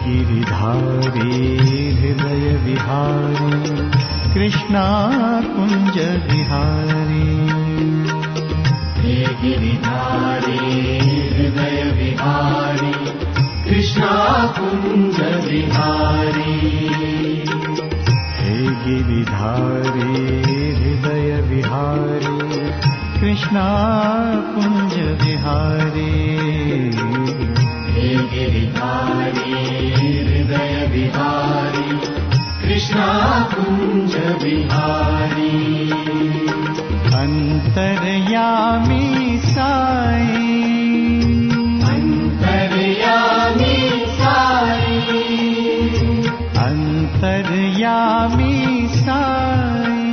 गिरिधारी हृदय विहारी कृष्णा कुंज विहारी। हे गिरिधारी हृदय विहारी कृष्णा कुंज विहारी। हे गिरिधारी हृदय विहारी कृष्णा कुंज विहारी। हे गिरिधारी हृदय विहारी कृष्णा कुंज विहारी। अंतर्यामी साई अंतर्यामी साई अंतर्यामी साई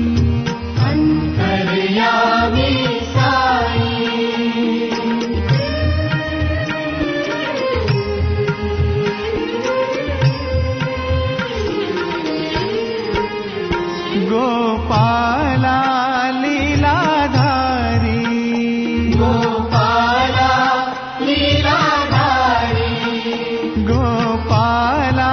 अंतर्यामी साई। गोपाला लीलाधारी गोपाला लीलाधारी गोपाला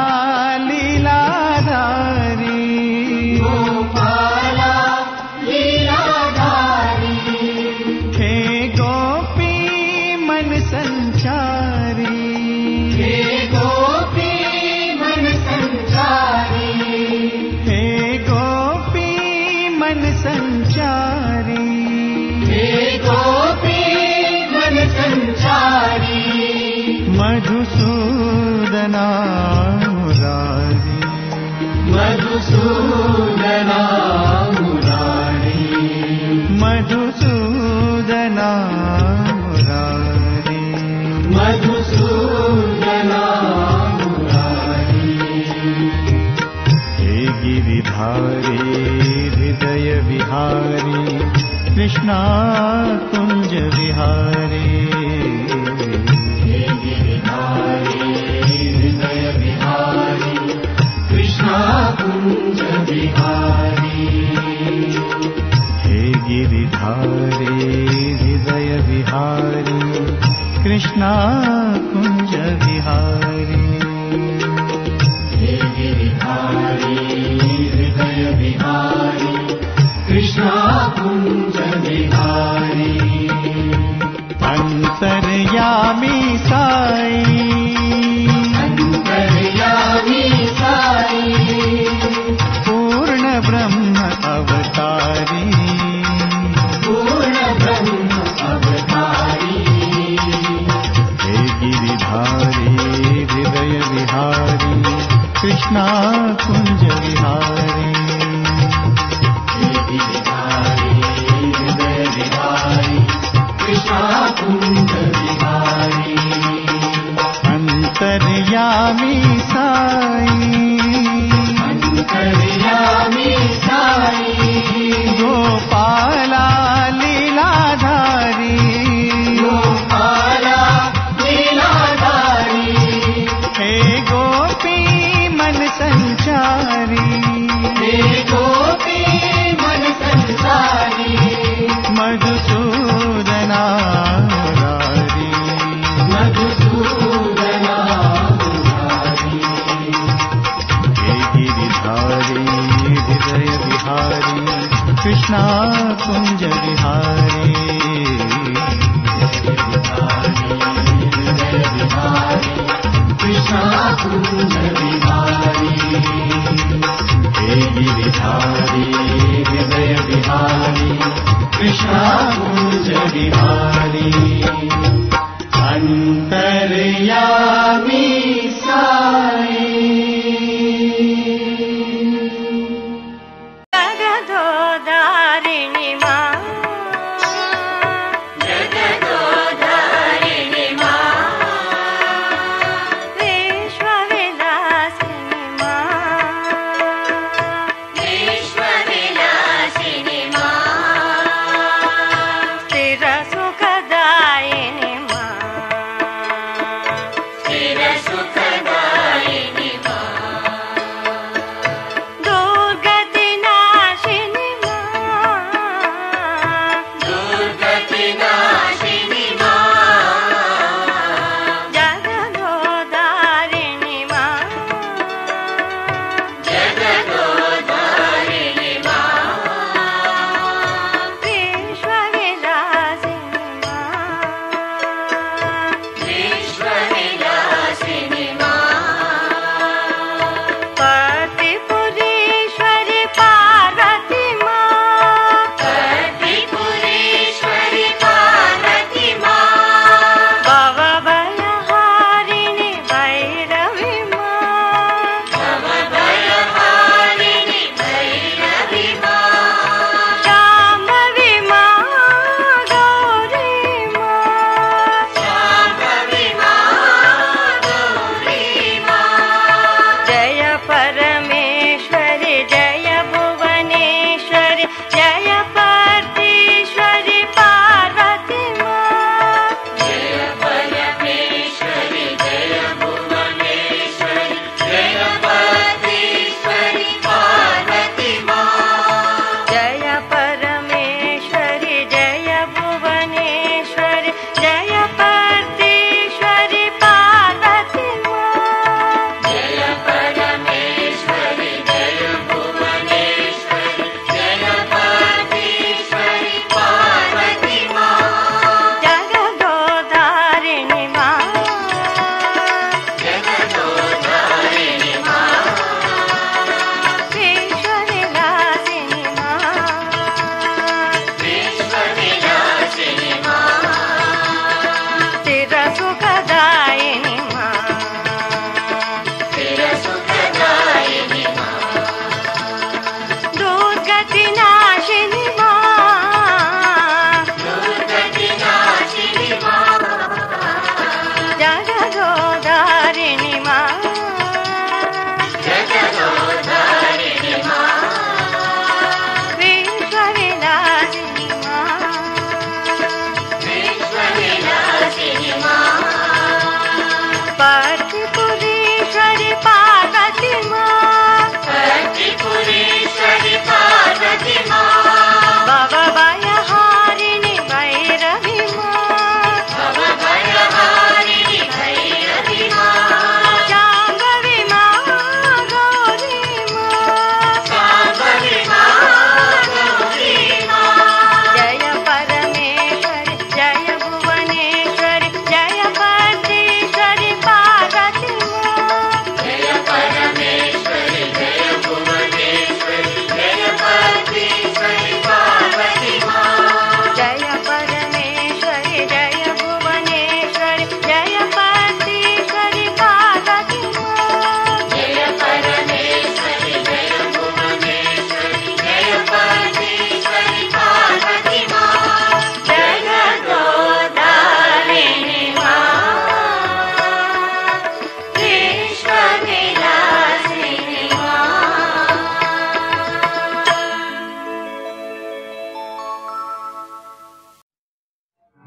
लीलाधारी गोपाला लीलाधारी। हे गोपी मन संचारी हे गोपी मन संचारी हे गोपी मन संचारी। हे गोपी मन संचारी। मधुसूदना मुरारी मधुसूदना मुरारी मधुसूदना मुरारी। मधुसूदना मुरारी। हे गिरिधारी हृदय विहारी कृष्णा कुंज विहारी। हे गिरिधारी हृदय विहारी कृष्णा कुंज विहारी। हे गिरिधारी हृदय विहारी कृष्णा कुंज विहारी। हे गिरिधारी हृदय विहारी कृष्णा कुंज विहारी। अंतर्यामी साई अंतर्यामी साई पूर्ण ब्रह्म अवतारी पूर्ण ब्रह्म अवतारी। हे गिरिधारी हृदय विहारी कृष्णा कुंज विहारी। हे गिरिधारी हृदय विहारी कृष्णा कुंज विहारी। अंतर्यामी साई अंतर्यामी साई गोपाला लीलाधारी गोपाला लीलाधारी। हे गोपी मन संचारी हे गोपी मन संचारी मधुसूदना मुरारी मधुसूदना मुरारी। हे गिरिधारी हृदय विहारी कृष्णा कुंज विहारी। हृदय विहारी कृष्णा कुंज विहारी। हे गिरिधारी हृदय विहारी कृष्णा कुंज विहारी। अंतर्यामी साई जगदोधारिणी माँ जगदोधारिणी माँ विश्वविलासिनी माँ विश्वविलासिनी माँ स्थिर सुखदायिनी माँ स्थिर सुखदायिनी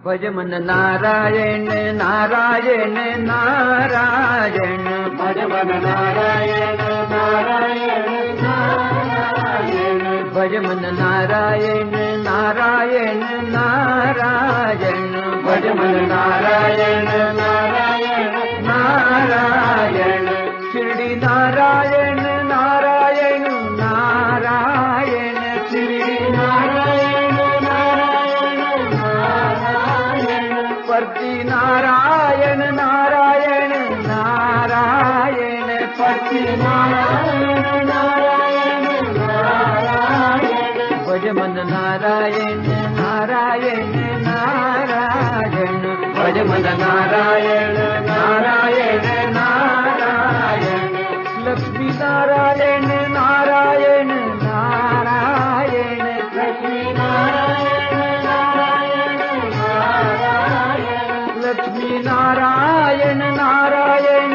भज मन नारायण नारायण नारायण, भज मन नारायण नारायण नारायण, भज मन नारायण नारायण नारायण, भज मन नारायण नारायण नारायण, शिरडी नारायण नारायण नारायण, शिरडी नारायण नारायण नारायण, परती नारायण नारायण नारायण, परती नारायण नारायण नारायण, भज मन नारायण नारायण नारायण, भज मन नारायण नारायण नारायण, लक्ष्मी नारायण नारायण नारायण, लक्ष्मी नारायण नारायण नारायण, लक्ष्मी नारायण नारायण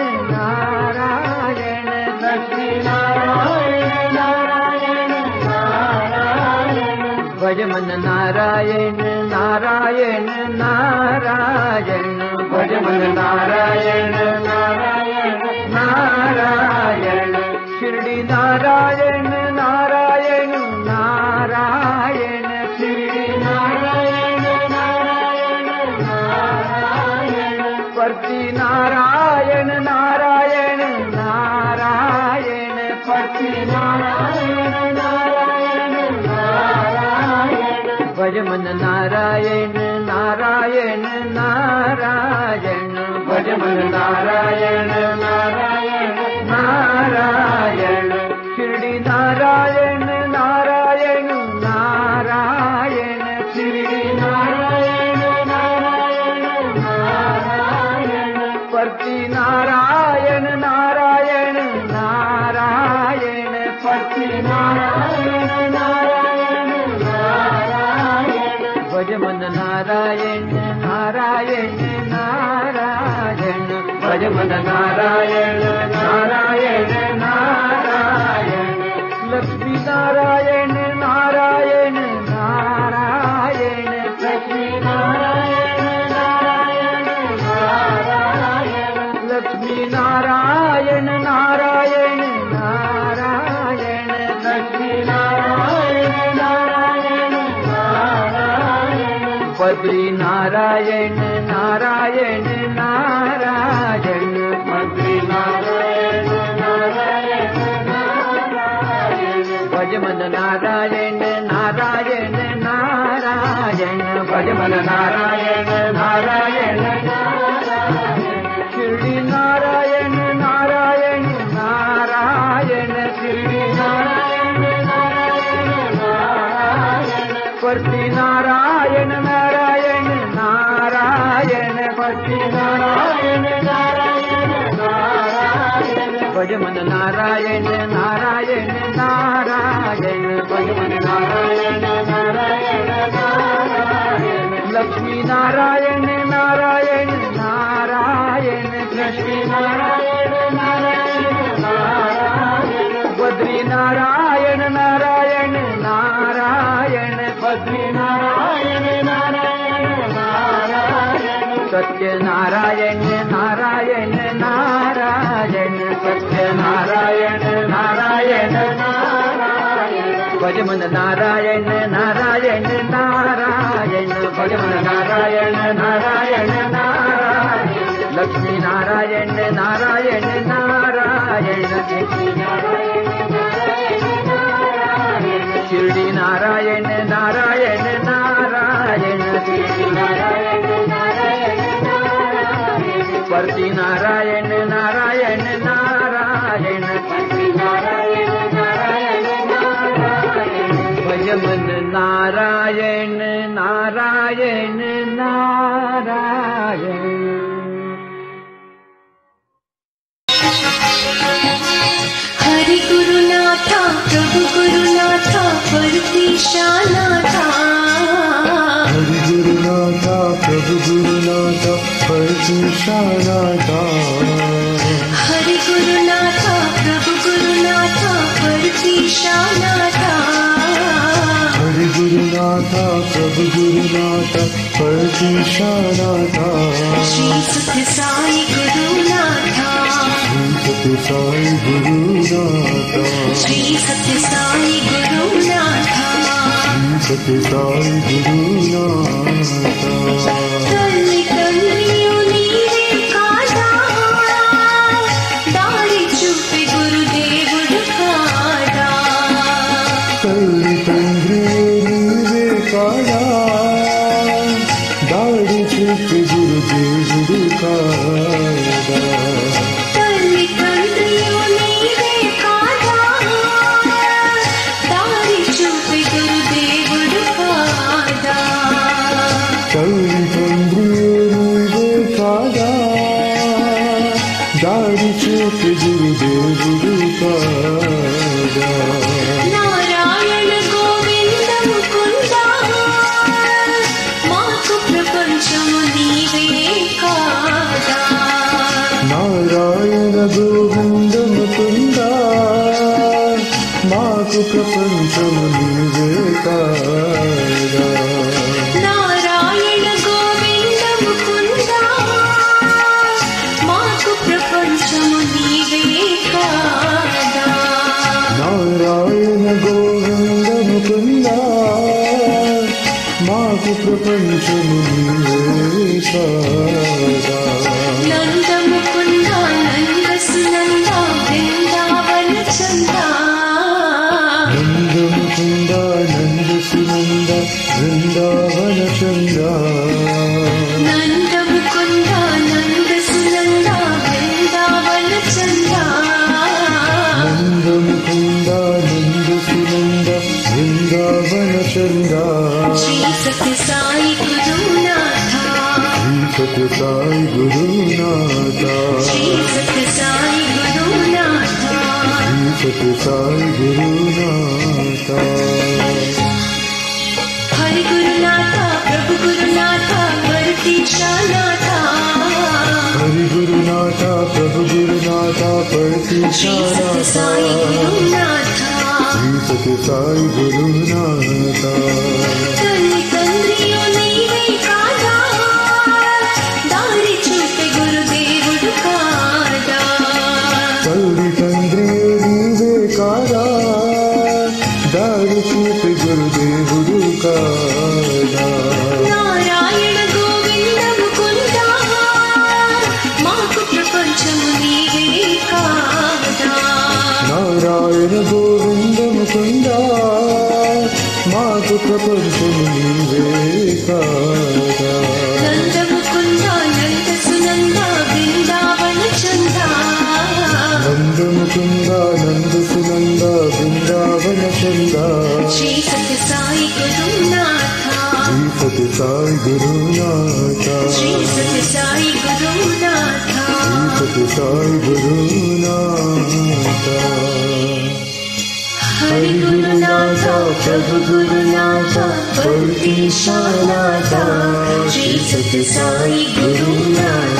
नारायण, लक्ष्मी नारायण नारायण नारायण, भज मन नारायण नारायण नारायण, भज मन नारायण नारायण नारायण, शिरडी नारायण नारायण नारायण, शिरडी नारायण नारायण नारायण, परती नारायण नारायण नारायण, परती नारायण नारायण नारायण, भज मन नारायण नारायण नारायण, भज मन नारायण नारायण नारायण, शिरडी नारायण नारायण नारायण, शिरडी नारायण नारायण नारायण, परती नारायण नारायण नारायण, परती नारायण नारायण नारायण, भज मन नारायण नारायण नारायण, भज मन नारायण नारायण नारायण, लक्ष्मी नारायण नारायण नारायण, लक्ष्मी नारायण नारायण नारायण, लक्ष्मी नारायण नारायण नारायण, लक्ष्मी नारायण नारायण नारायण, बद्री नारायण नारायण नारायण, मंत्री नारायण नारायण नारायण, भज मन नारायण नारायण नारायण, भज मन नारायण नारायण नारायण, शिरडी नारायण नारायण नारायण, शिरडी नारायण नारायण नारायण, परती नारायण नारायण नारायण, परती नारायण नारायण नारायण, भज मन नारायण नारायण नारायण, भज मन नारायण नारायण नारायण, लक्ष्मी नारायण नारायण नारायण, लक्ष्मी नारायण नारायण नारायण, बद्री नारायण नारायण नारायण, बद्री नारायण नारायण नारायण, सत्य नारायण नारायण नारायण, सत्य नारायण नारायण नारायण, भज मन नारायण नारायण नारायण, भज मन नारायण नारायण नारायण, लक्ष्मी नारायण नारायण नारायण, लक्ष्मी नारायण नारायण नारायण, शिरडी नारायण नारायण नारायण, शिरडी नारायण नारायण नारायण, परती नारायण नारायण नारायण, परती नारायण नारायण नारायण, भज मन नारायण नारायण नारायण। हरि गुरुनाथा प्रभु गुरुनाथा परतीशानाथा, हरि गुरुनाथा प्रभु गुरुनाथा परतीशानाथा, हरि गुरुनाथा प्रभु गुरुनाथा परतीशानाथा, हरि गुरुनाथा गुरुनाथा प्रभु गुरुनाथा परतीशानाथा श्री सत्य साई गुरुनाथा सत्य साई गुरुनाथा श्री सत्य साई गुरुनाथा सत्य साई गुरुनाथा तल्ली तल्लियो नीरे कादा दारी चूपे गुरुदेवुडु कादा तल्ली तंद्री नीवे कादा दारी चूपे गुरुदेवुडु कादा तल्ली तल्लियो नीरे कादा दारी चूपे गुरुदेवुडु कादा तल्ली तंद्री नीवे कादा दारी चूपे गुरुदेवुडु कादा నారాయణ గోవింద ముకుంద మాకు ప్రపంచము నీవే కాదా నారాయణ గోవింద ముకుంద మాకు ప్రపంచము నీవే కాదా నారాయణ గోవింద ముకుంద మాకు ప్రపంచము నీవే కాదా నారాయణ గోవింద ముకుంద మాకు ప్రపంచము నీవే కాదా నంద ముకుంద నంద సునంద బృందావన చంద నంద ముకుంద నంద సునంద బృందావన చంద నంద ముకుంద నంద సునంద బృందావన చంద నంద ముకుంద నంద సునంద బృందావన చంద శ్రీ సత్య సాయి గురునాథ సత్య సాయి గురునాథ శ్రీ సత్య సాయి గురునాథ సత్య సాయి గురునాథ హరి గురునాథ ప్రభు గురునాథ వర్తీశానాథ హరి గురునాథ ప్రభు గురునాథ శ్రీ సత్య సాయి పరతీశానాథ గురునాథ శ్రీ సత్య సాయి గురునాథ తల్లి తండ్రియో నీవే కాదా దారి చూపే గురుదేవుడు కాదా తల్లి తండ్రి నీవే కాదా దారి చూపే గురుదేవుడు కాదా నారాయణ గోవింద ముకుంద మాకు ప్రపంచము నీవే కాదా నారాయణ గోవింద ముకుంద మాకు ప్రపంచము నీవే కాదా నంద ముకుంద నంద సునంద బృందావన చంద నంద ముకుంద నంద సునంద బృందావన చంద శ్రీ సత్య సాయి గురునాథ శ్రీ సత్య సాయి గురునాథ శ్రీ సత్య సాయి గురునాథ సత్య సాయి గురునాథ హరి గురునాథ ప్రభు గురునాథ వర్తీశానాథ శ్రీ సత్య సాయి గురునాథ